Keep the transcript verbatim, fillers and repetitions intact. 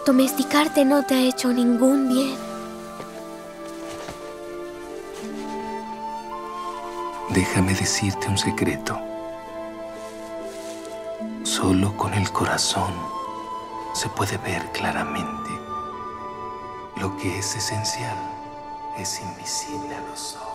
Domesticarte no te ha hecho ningún bien. Déjame decirte un secreto. Solo con el corazón se puede ver claramente. Lo que es esencial es invisible a los ojos.